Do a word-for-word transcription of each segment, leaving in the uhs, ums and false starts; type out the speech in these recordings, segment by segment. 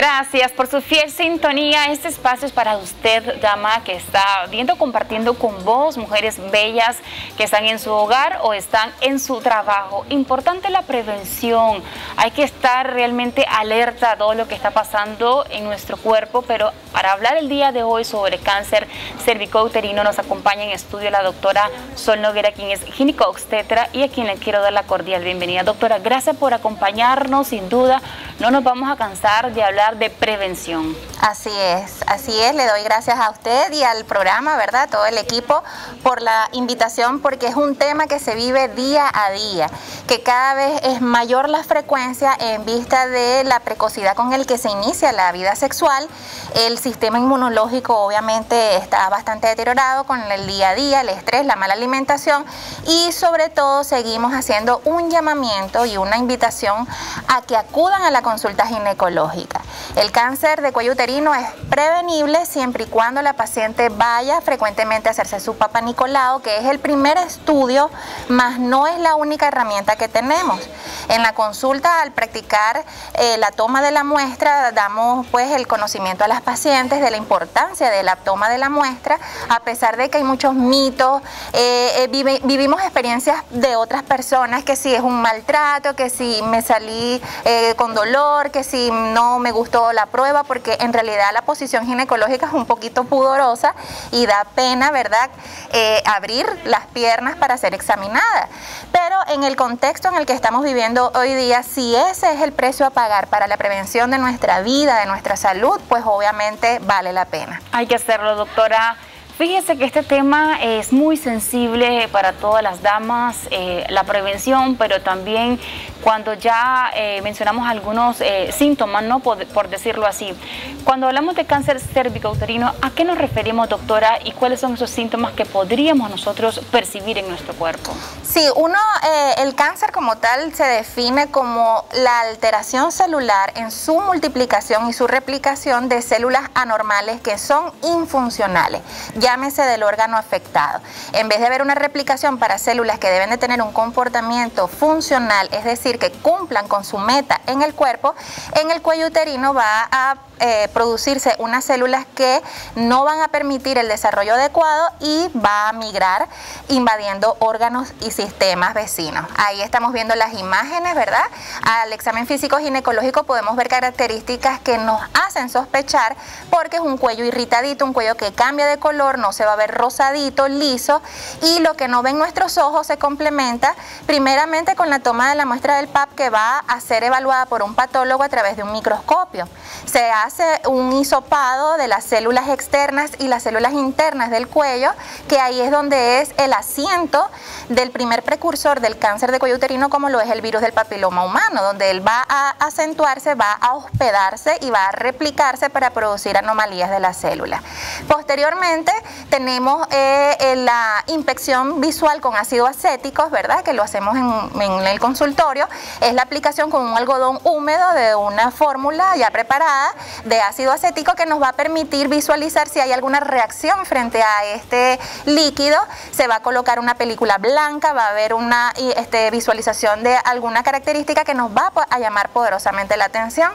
Gracias por su fiel sintonía. Este espacio es para usted, dama, que está viendo, compartiendo con vos, mujeres bellas que están en su hogar o están en su trabajo. Importante la prevención. Hay que estar realmente alerta a todo lo que está pasando en nuestro cuerpo, pero para hablar el día de hoy sobre cáncer cervicouterino nos acompaña en estudio la doctora Sol Noguera, quien es ginecobstetra y a quien le quiero dar la cordial bienvenida. Doctora, gracias por acompañarnos. Sin duda, no nos vamos a cansar de hablar de prevención. Así es, así es. Le doy gracias a usted y al programa, ¿verdad? Todo el equipo por la invitación, porque es un tema que se vive día a día, que cada vez es mayor la frecuencia en vista de la precocidad con el que se inicia la vida sexual. El sistema inmunológico obviamente está bastante deteriorado con el día a día, el estrés, la mala alimentación, y sobre todo seguimos haciendo un llamamiento y una invitación a que acudan a la consulta ginecológica. El cáncer de cuello uterino es prevenible siempre y cuando la paciente vaya frecuentemente a hacerse su Papa Nicolau, que es el primer estudio, mas no es la única herramienta que tenemos. En la consulta, al practicar eh, la toma de la muestra, damos pues el conocimiento a las pacientes de la importancia de la toma de la muestra, a pesar de que hay muchos mitos, eh, eh, vive, vivimos experiencias de otras personas, que si es un maltrato, que si me salí eh, con dolor, que si no me gustó la prueba, porque en realidad la posición ginecológica es un poquito pudorosa y da pena, ¿verdad?, eh, abrir las piernas para ser examinada. Pero en el contexto en el que estamos viviendo hoy día, si ese es el precio a pagar para la prevención de nuestra vida, de nuestra salud, pues obviamente vale la pena. Hay que hacerlo, doctora. Fíjese que este tema es muy sensible para todas las damas, eh, la prevención, pero también cuando ya eh, mencionamos algunos eh, síntomas, ¿no? Por, por decirlo así. Cuando hablamos de cáncer cervicouterino, ¿a qué nos referimos, doctora? ¿Y cuáles son esos síntomas que podríamos nosotros percibir en nuestro cuerpo? Sí, uno, eh, el cáncer como tal se define como la alteración celular en su multiplicación y su replicación de células anormales que son infuncionales. Llámese del órgano afectado. En vez de haber una replicación para células que deben de tener un comportamiento funcional, es decir, que cumplan con su meta en el cuerpo, en el cuello uterino va a eh, producirse unas células que no van a permitir el desarrollo adecuado y va a migrar invadiendo órganos y sistemas vecinos. Ahí estamos viendo las imágenes, ¿verdad? Al examen físico ginecológico podemos ver características que nos hacen sospechar, porque es un cuello irritadito, un cuello que cambia de color, no se va a ver rosadito, liso, y lo que no ven nuestros ojos se complementa primeramente con la toma de la muestra del P A P, que va a ser evaluada por un patólogo a través de un microscopio. Se hace un hisopado de las células externas y las células internas del cuello, que ahí es donde es el asiento del primer precursor del cáncer de cuello uterino, como lo es el virus del papiloma humano, donde él va a acentuarse, va a hospedarse y va a replicarse para producir anomalías de las células. Posteriormente tenemos eh, la inspección visual con ácido acético, ¿verdad?, que lo hacemos en, en el consultorio. Es la aplicación con un algodón húmedo de una fórmula ya preparada de ácido acético, que nos va a permitir visualizar si hay alguna reacción frente a este líquido. Se va a colocar una película blanca, va a haber una este, visualización de alguna característica que nos va a llamar poderosamente la atención,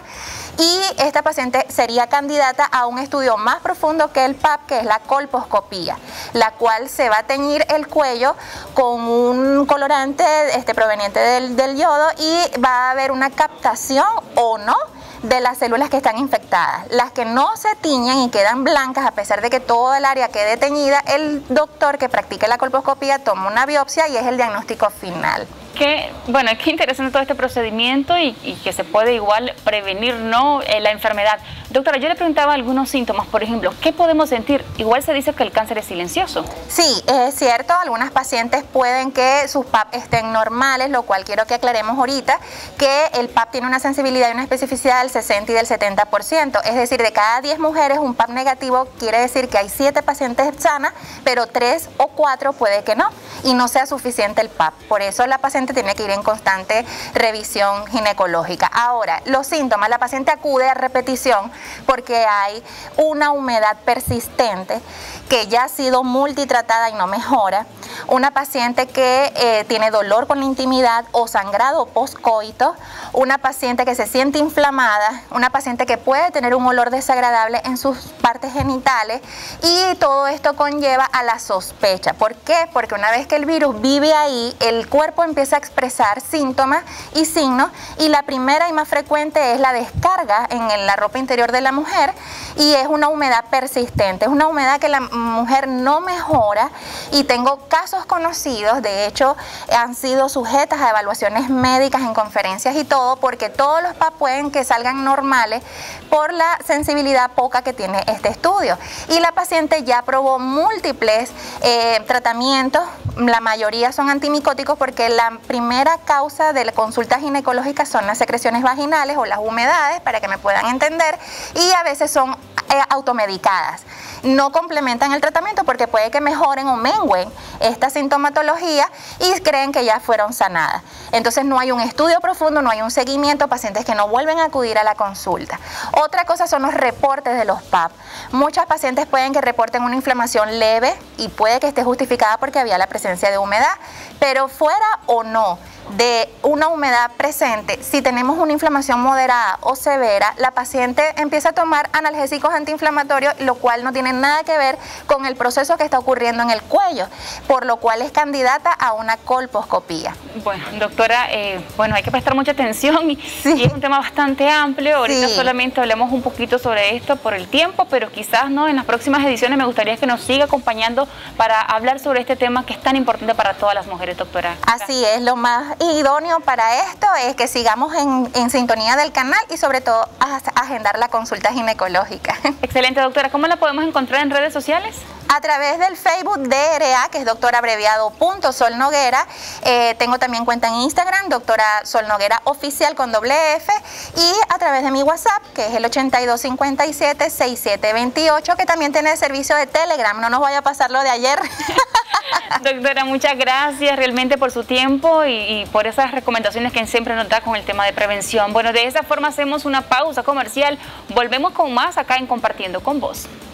y esta paciente sería candidata a un estudio más profundo que el P A P, que es la colposcopía, la cual se va a teñir el cuello con un colorante este, proveniente del, del yodo, y va a haber una captación o no de las células que están infectadas. Las que no se tiñen y quedan blancas, a pesar de que todo el área quede teñida, el doctor que practique la colposcopía toma una biopsia y es el diagnóstico final. Que, bueno, es que interesante todo este procedimiento y, y que se puede igual prevenir, ¿no?, eh, la enfermedad. Doctora, yo le preguntaba algunos síntomas, por ejemplo, ¿qué podemos sentir? Igual se dice que el cáncer es silencioso. Sí, es cierto, algunas pacientes pueden que sus P A P estén normales, lo cual quiero que aclaremos ahorita, que el P A P tiene una sensibilidad y una especificidad del sesenta y del setenta por ciento, es decir, de cada diez mujeres un P A P negativo quiere decir que hay siete pacientes sanas, pero tres o cuatro puede que no, y no sea suficiente el P A P. Por eso la paciente paciente tiene que ir en constante revisión ginecológica. Ahora, los síntomas, la paciente acude a repetición porque hay una humedad persistente que ya ha sido multitratada y no mejora, una paciente que eh, tiene dolor con la intimidad o sangrado postcoito, una paciente que se siente inflamada, una paciente que puede tener un olor desagradable en sus partes genitales, y todo esto conlleva a la sospecha. ¿Por qué? Porque una vez que el virus vive ahí, el cuerpo empieza a expresar síntomas y signos, y la primera y más frecuente es la descarga en la ropa interior de la mujer, y es una humedad persistente, es una humedad que la mujer no mejora, y tengo casos conocidos, de hecho han sido sujetas a evaluaciones médicas en conferencias y todo, porque todos los P A P pueden que salgan normales por la sensibilidad poca que tiene este estudio, y la paciente ya probó múltiples eh, tratamientos, la mayoría son antimicóticos, porque la primera causa de la consulta ginecológica son las secreciones vaginales o las humedades, para que me puedan entender, y a veces son eh, automedicadas. No complementan el tratamiento porque puede que mejoren o mengüen esta sintomatología y creen que ya fueron sanadas. Entonces no hay un estudio profundo, no hay un seguimiento, pacientes que no vuelven a acudir a la consulta. Otra cosa son los reportes de los P A P. Muchas pacientes pueden que reporten una inflamación leve y puede que esté justificada porque había la presencia de humedad, pero fuera o no de una humedad presente, si tenemos una inflamación moderada o severa, la paciente empieza a tomar analgésicos antiinflamatorios, lo cual no tiene nada que ver con el proceso que está ocurriendo en el cuello, por lo cual es candidata a una colposcopía. Bueno, doctora, eh, bueno, hay que prestar mucha atención y, sí. y es un tema bastante amplio. Ahorita sí. solamente hablemos un poquito sobre esto por el tiempo, pero quizás no en las próximas ediciones me gustaría que nos siga acompañando para hablar sobre este tema que es tan importante para todas las mujeres, doctora. Así es, lo más idóneo para esto es que sigamos en, en sintonía del canal y sobre todo a, a agendar la consulta ginecológica. Excelente, doctora. ¿Cómo la podemos encontrar en redes sociales? A través del Facebook D R A, que es doctora abreviado punto Sol Noguera. Eh, tengo también cuenta en Instagram, doctora Sol Noguera oficial con doble F, y a través de mi WhatsApp, que es el ochenta y dos cincuenta y siete sesenta y siete veintiocho, que también tiene el servicio de Telegram. No nos vaya a pasar lo de ayer. Doctora, muchas gracias realmente por su tiempo y, y por esas recomendaciones que siempre nos da con el tema de prevención. Bueno, de esa forma hacemos una pausa comercial. Volvemos con más acá en Compartiendo con Vos.